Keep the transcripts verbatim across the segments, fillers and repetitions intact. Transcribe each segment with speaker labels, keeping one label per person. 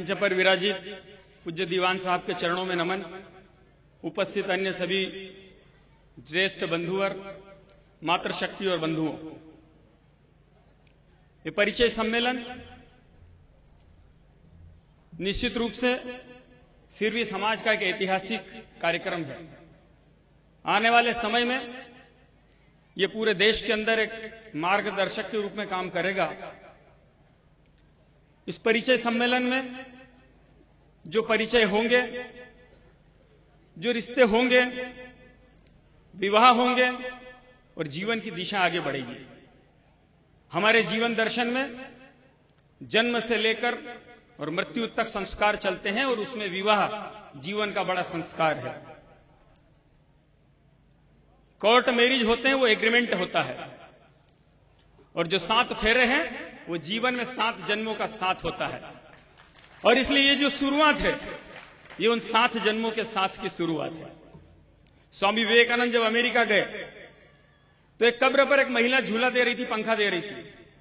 Speaker 1: मंच पर विराजित पूज्य दीवान साहब के चरणों में नमन। उपस्थित अन्य सभी ज्येष्ठ बंधुवर, मातृशक्ति और बंधुओं, ये परिचय सम्मेलन निश्चित रूप से सिरवी समाज का एक ऐतिहासिक कार्यक्रम है। आने वाले समय में ये पूरे देश के अंदर एक मार्गदर्शक के रूप में काम करेगा। इस परिचय सम्मेलन में जो परिचय होंगे, जो रिश्ते होंगे, विवाह होंगे और जीवन की दिशा आगे बढ़ेगी। हमारे जीवन दर्शन में जन्म से लेकर और मृत्यु तक संस्कार चलते हैं और उसमें विवाह जीवन का बड़ा संस्कार है। कोर्ट मैरिज होते हैं, वो एग्रीमेंट होता है, और जो सात फेरे हैं वो जीवन में सात जन्मों का साथ होता है। और इसलिए ये जो शुरुआत है ये उन सात जन्मों के साथ की शुरुआत है। स्वामी विवेकानंद जब अमेरिका गए तो एक कब्र पर एक महिला झूला दे रही थी, पंखा दे रही थी।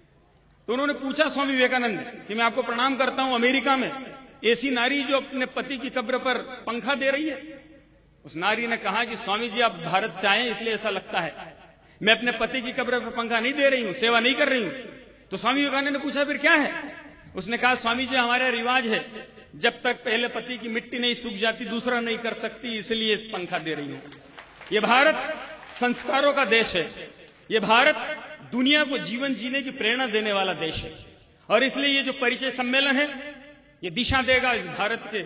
Speaker 1: तो उन्होंने पूछा स्वामी विवेकानंद ने कि मैं आपको प्रणाम करता हूं, अमेरिका में ऐसी नारी जो अपने पति की कब्र पर पंखा दे रही है। उस नारी ने कहा कि स्वामी जी आप भारत से आए इसलिए ऐसा लगता है, मैं अपने पति की कब्र पर पंखा नहीं दे रही हूं, सेवा नहीं कर रही हूं। तो स्वामी विवेकानंद ने पूछा फिर क्या है? उसने कहा स्वामी जी हमारा रिवाज है, जब तक पहले पति की मिट्टी नहीं सूख जाती दूसरा नहीं कर सकती, इसलिए इस पंखा दे रही हूं। यह भारत संस्कारों का देश है। यह भारत दुनिया को जीवन जीने की प्रेरणा देने वाला देश है। और इसलिए ये जो परिचय सम्मेलन है ये दिशा देगा इस भारत के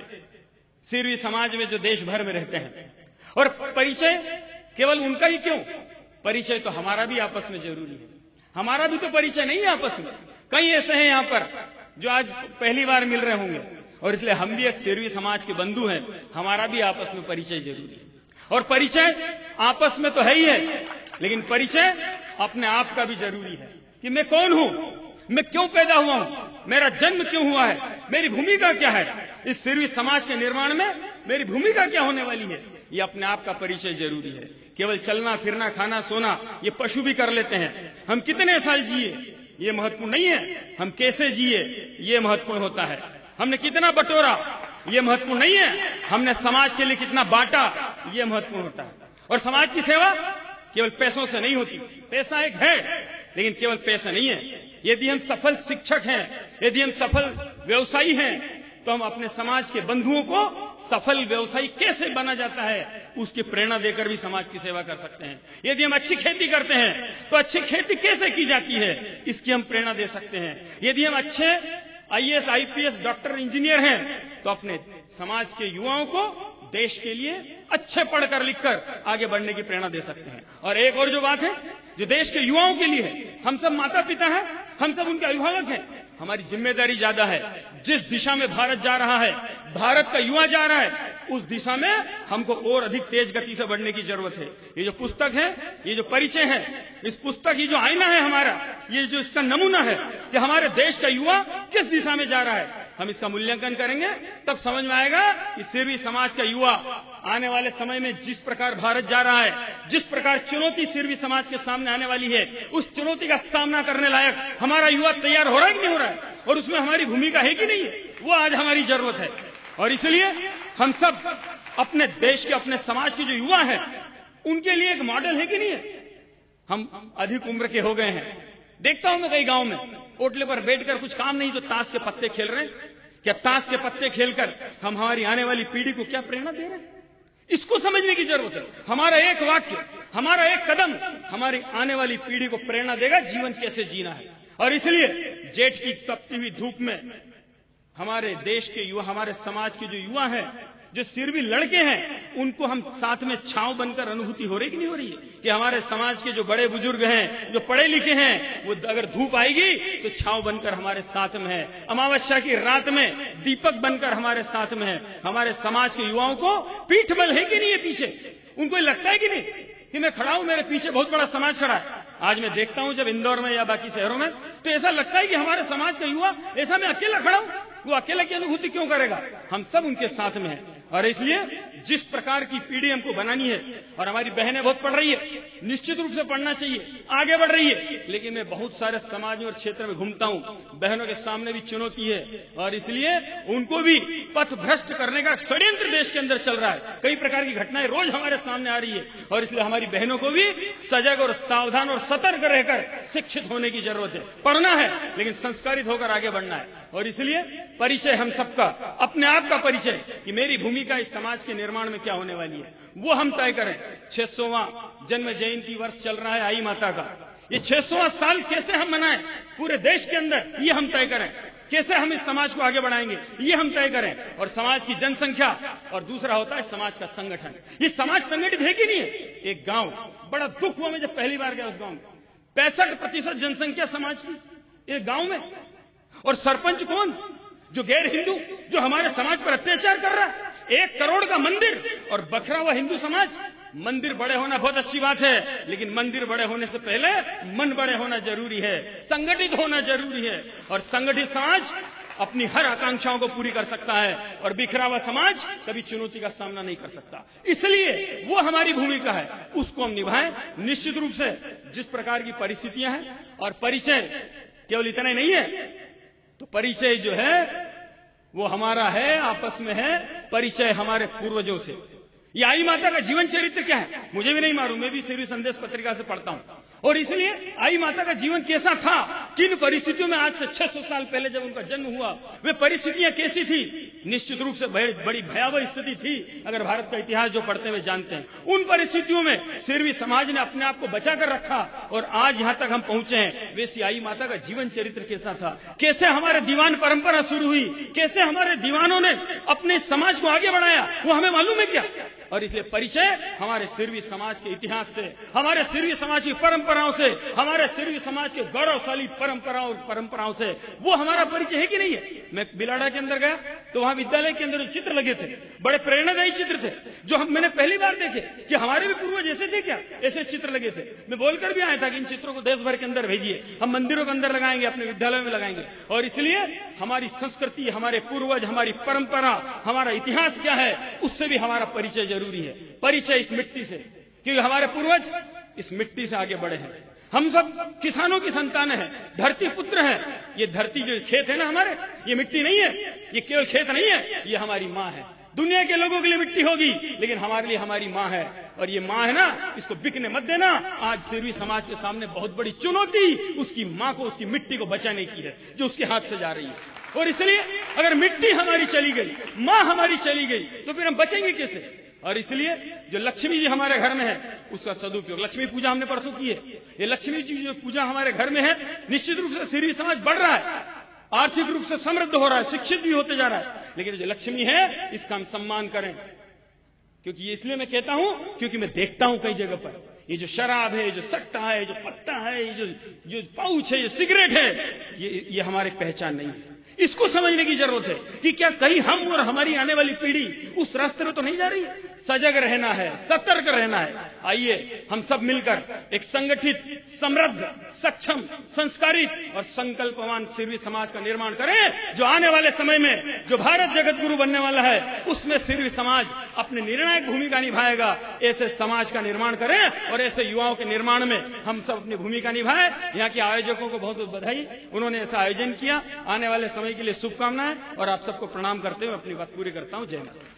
Speaker 1: सिरवी समाज में जो देश भर में रहते हैं। और परिचय केवल उनका ही क्यों, परिचय तो हमारा भी आपस में जरूरी है। हमारा भी तो परिचय नहीं है आपस में। कई ऐसे हैं यहां पर जो आज पहली बार मिल रहे होंगे, और इसलिए हम भी एक सिरवी समाज के बंधु हैं, हमारा भी आपस में परिचय जरूरी है। और परिचय आपस में तो है ही है, लेकिन परिचय अपने आप का भी जरूरी है कि मैं कौन हूं, मैं क्यों पैदा हुआ हूं, मेरा जन्म क्यों हुआ है, मेरी भूमिका क्या है, इस सिरवी समाज के निर्माण में मेरी भूमिका क्या होने वाली है। ये अपने आप का परिचय जरूरी है। केवल चलना फिरना खाना सोना ये पशु भी कर लेते हैं। हम कितने साल जिए ये महत्वपूर्ण नहीं है, हम कैसे जिए ये महत्वपूर्ण होता है। हमने कितना बटोरा ये महत्वपूर्ण नहीं है, हमने समाज के लिए कितना बांटा ये महत्वपूर्ण होता है। और समाज की सेवा केवल पैसों से नहीं होती। पैसा एक है लेकिन केवल पैसा नहीं है। यदि हम सफल शिक्षक हैं, यदि हम सफल व्यवसायी हैं, तो हम अपने समाज के बंधुओं को सफल व्यवसायी कैसे बना जाता है उसकी प्रेरणा देकर भी समाज की सेवा कर सकते हैं। यदि हम अच्छी खेती करते हैं तो अच्छी खेती कैसे की जाती है इसकी हम प्रेरणा दे सकते हैं। यदि हम अच्छे I A S, I P S, doctor, engineer हैं तो अपने समाज के युवाओं को देश के लिए अच्छे पढ़कर लिखकर आगे बढ़ने की प्रेरणा दे सकते हैं। और एक और जो बात है जो देश के युवाओं के लिए है, हम सब माता पिता हैं, हम सब उनके अभिभावक हैं, हमारी जिम्मेदारी ज्यादा है। जिस दिशा में भारत जा रहा है, भारत का युवा जा रहा है, उस दिशा में हमको और अधिक तेज गति से बढ़ने की जरूरत है। ये जो पुस्तक है, ये जो परिचय है, इस पुस्तक ये जो आईना है हमारा, ये जो इसका नमूना है कि हमारे देश का युवा किस दिशा में जा रहा है, हम इसका मूल्यांकन करेंगे तब समझ में आएगा कि सिरवी समाज का युवा आने वाले समय में जिस प्रकार भारत जा रहा है, जिस प्रकार चुनौती सिरवी समाज के सामने आने वाली है, उस चुनौती का सामना करने लायक हमारा युवा तैयार हो रहा है कि नहीं हो रहा है, और उसमें हमारी भूमिका है कि नहीं है, वो आज हमारी जरूरत है। और इसलिए हम सब अपने देश के, अपने समाज के जो युवा हैं उनके लिए एक मॉडल है कि नहीं है। हम अधिक उम्र के हो गए हैं, देखता हूं मैं कई गांव में ओटले पर बैठकर कुछ काम नहीं तो ताश के पत्ते खेल रहे हैं। क्या ताश के पत्ते खेलकर हम हमारी आने वाली पीढ़ी को क्या प्रेरणा दे रहे हैं, इसको समझने की जरूरत है। हमारा एक वाक्य, हमारा एक कदम हमारी आने वाली पीढ़ी को प्रेरणा देगा जीवन कैसे जीना है। और इसलिए जेठ की तपती हुई धूप में हमारे देश के युवा, हमारे समाज के जो युवा हैं, जो सिरवी लड़के हैं, उनको हम साथ में छांव बनकर अनुभूति हो रही कि नहीं हो रही है कि हमारे समाज के जो बड़े बुजुर्ग हैं, जो पढ़े लिखे हैं, वो अगर धूप आएगी तो छांव बनकर हमारे साथ में है, अमावस्या की रात में दीपक बनकर हमारे साथ में है। हमारे समाज के युवाओं को पीठ बल है कि नहीं है पीछे, उनको लगता है कि नहीं कि मैं खड़ा हूं, मेरे पीछे बहुत बड़ा समाज खड़ा है। आज मैं देखता हूं जब इंदौर में या बाकी शहरों में तो ऐसा लगता है कि हमारे समाज का युवा ऐसा मैं अकेला खड़ा हूं, वो अकेला की अनुभूति क्यों करेगा, हम सब उनके साथ में हैं। और इसलिए जिस प्रकार की पीढ़ी हमको बनानी है, और हमारी बहनें बहुत पढ़ रही है, निश्चित रूप से पढ़ना चाहिए, आगे बढ़ रही है, लेकिन मैं बहुत सारे समाज में और क्षेत्र में घूमता हूं, बहनों के सामने भी चुनौती है, और इसलिए उनको भी पथ भ्रष्ट करने का षड्यंत्र देश के अंदर चल रहा है। कई प्रकार की घटनाएं रोज हमारे सामने आ रही है, और इसलिए हमारी बहनों को भी सजग और सावधान और सतर्क रहकर शिक्षित होने की जरूरत है। पढ़ना है, लेकिन संस्कारित होकर आगे बढ़ना है। और इसलिए परिचय हम सबका, अपने आप का परिचय कि मेरी भूमिका इस समाज के निर्माण में क्या होने वाली है, वो हम तय करें। छह सौवां जन्म जयंती वर्ष चल रहा है आई माता का, ये छह सौवां साल कैसे हम मनाएं पूरे देश के अंदर, ये हम तय करें। कैसे हम इस समाज को आगे बढ़ाएंगे, ये हम तय करें। और समाज की जनसंख्या, और दूसरा होता है समाज का संगठन। ये समाज संगठित है कि नहीं है? एक गांव, बड़ा दुख हुआ मैं जब पहली बार गया उस गांव में, पैंसठ प्रतिशत जनसंख्या समाज की एक गांव में, और सरपंच कौन? जो गैर हिंदू, जो हमारे समाज पर अत्याचार कर रहा है। एक करोड़ का मंदिर और बखरा हुआ हिंदू समाज। मंदिर बड़े होना बहुत अच्छी बात है, लेकिन मंदिर बड़े होने से पहले मन बड़े होना जरूरी है, संगठित होना जरूरी है। और संगठित समाज अपनी हर आकांक्षाओं को पूरी कर सकता है, और बिखरा हुआ समाज कभी चुनौती का सामना नहीं कर सकता। इसलिए वो हमारी भूमिका है, उसको हम निभाएं। निश्चित रूप से जिस प्रकार की परिस्थितियां हैं, और परिचय केवल इतना ही नहीं है, तो परिचय जो है वो हमारा है, आपस में है, परिचय हमारे पूर्वजों से। ये आई माता का जीवन चरित्र क्या है मुझे भी नहीं मालूम, मैं भी सिर्फ संदेश पत्रिका से पढ़ता हूं। और इसलिए आई माता का जीवन कैसा था, किन परिस्थितियों में, आज से छह सौ साल पहले जब उनका जन्म हुआ, वे परिस्थितियां कैसी थी? निश्चित रूप से बड़ी भयावह स्थिति थी, अगर भारत का इतिहास जो पढ़ते हुए जानते हैं। उन परिस्थितियों में सिरवी समाज ने अपने आप को बचा कर रखा, और आज यहां तक हम पहुंचे हैं। वैसी आई माता का जीवन चरित्र कैसा था, कैसे हमारे दीवान परंपरा शुरू हुई, कैसे हमारे दीवानों ने अपने समाज को आगे बढ़ाया, वो हमें मालूम है क्या? और इसलिए परिचय हमारे सिरवी समाज के इतिहास से, हमारे सिरवी समाज की परंपराओं से, हमारे सिरवी समाज के गौरवशाली परंपराओं परंपराओं से, वो हमारा परिचय है कि नहीं है? मैं बिलाड़ा के अंदर गया तो वहां विद्यालय के अंदर चित्र लगे थे, बड़े प्रेरणादायी चित्र थे, जो हम मैंने पहली बार देखे कि हमारे भी पूर्वज ऐसे थे क्या? ऐसे चित्र लगे थे। मैं बोलकर भी आया था कि इन चित्रों को देश भर के अंदर भेजिए, हम मंदिरों के अंदर लगाएंगे, अपने विद्यालयों में लगाएंगे। और इसलिए हमारी संस्कृति, हमारे पूर्वज, हमारी परंपरा, हमारा इतिहास क्या है, उससे भी हमारा परिचय जरूरी है। परिचय इस मिट्टी से, क्योंकि हमारे पूर्वज इस मिट्टी से आगे बढ़े हैं। हम सब किसानों की संतान हैं, धरती पुत्र हैं। ये धरती जो खेत है ना हमारे, ये मिट्टी नहीं है, ये केवल खेत नहीं है, ये हमारी माँ है। दुनिया के लोगों के लिए मिट्टी होगी, लेकिन हमारे लिए हमारी माँ है। और ये माँ है ना, इसको बिकने मत देना। आज सिरवी समाज के सामने बहुत बड़ी चुनौती उसकी माँ को, उसकी मिट्टी को बचाने की है, जो उसके हाथ से जा रही है। और इसलिए अगर मिट्टी हमारी चली गई, माँ हमारी चली गई, तो फिर हम बचेंगे कैसे? और इसलिए जो लक्ष्मी जी हमारे घर में है, उसका सदुपयोग, लक्ष्मी पूजा हमने परसों की है, ये लक्ष्मी जी जो पूजा हमारे घर में है, निश्चित रूप से सिरवी समाज बढ़ रहा है, आर्थिक रूप से समृद्ध हो रहा है, शिक्षित भी होते जा रहा है। लेकिन जो लक्ष्मी है, इसका हम सम्मान करें। क्योंकि ये इसलिए मैं कहता हूं, क्योंकि मैं देखता हूं कई जगह पर ये जो शराब है, जो सट्टा है, जो पत्ता है, जो जो पाउच है, ये सिगरेट है, ये ये हमारी पहचान नहीं है। इसको समझने की जरूरत है कि क्या कहीं हम और हमारी आने वाली पीढ़ी उस रास्ते में तो नहीं जा रही है। सजग रहना है, सतर्क रहना है। आइए हम सब मिलकर एक संगठित, समृद्ध, सक्षम, संस्कारित और संकल्पवान सिरवी समाज का निर्माण करें, जो आने वाले समय में जो भारत जगत गुरु बनने वाला है, उसमें सिरवी समाज अपनी निर्णायक भूमिका निभाएगा। ऐसे समाज का निर्माण करें और ऐसे युवाओं के निर्माण में हम सब अपनी भूमिका निभाएं। यहाँ के आयोजकों को बहुत बहुत बधाई, उन्होंने ऐसा आयोजन किया। आने वाले समय के लिए शुभकामनाएं, और आप सबको प्रणाम करते हुए अपनी बात पूरी करता हूं। जय माता।